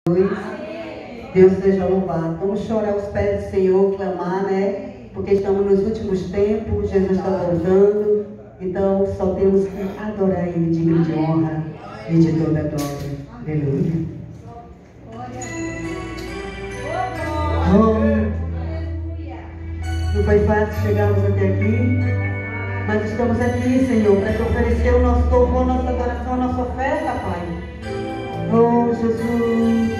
Deus seja louvado. Vamos chorar aos pés do Senhor, clamar, né? Porque estamos nos últimos tempos, Jesus está voltando. Então só temos que adorar Ele, digno de honra e de toda glória. Aleluia. Não foi fácil chegarmos até aqui, mas estamos aqui, Senhor, para te oferecer o nosso louvor, nossa adoração, a nossa oferta, Pai. Oh, Jesus.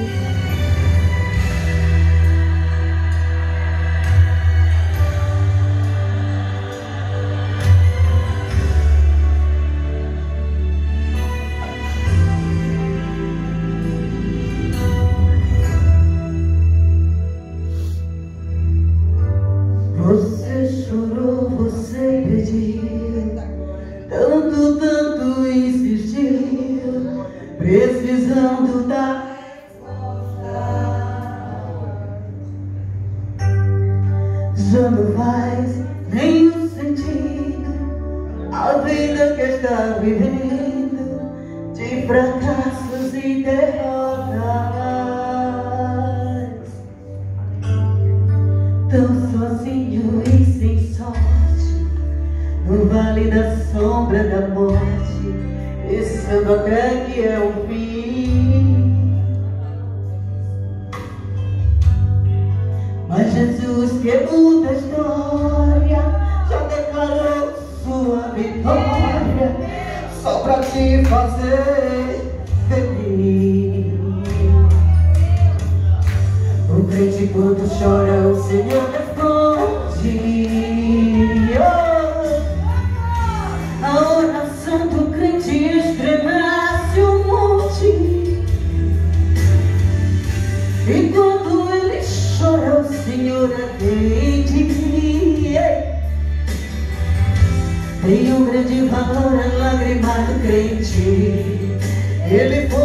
Você chorou, você pediu, tanto insistiu, precisando da resposta. Já não faz nenhum sentido a vida que está vivendo, de fracassos e derrotas. Tão sozinho e sem sorte, no vale da sombra da morte, pensando até que é o fim. Mas Jesus, que muda a história, já declarou sua vitória, só pra te fazer feliz. O crente quando chora, o Senhor responde. A oração do crente estremece o monte. E quando ele chora, o Senhor atende. Tem um grande valor a lágrima do crente. Ele